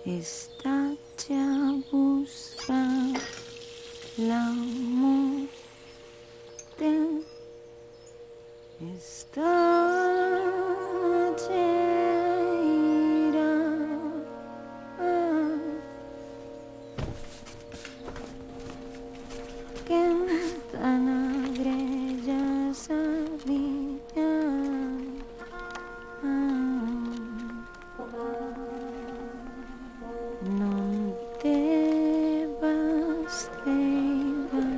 Estate a buscar la muerte. Estate a ir que tan agrella sabia. Non te basteva.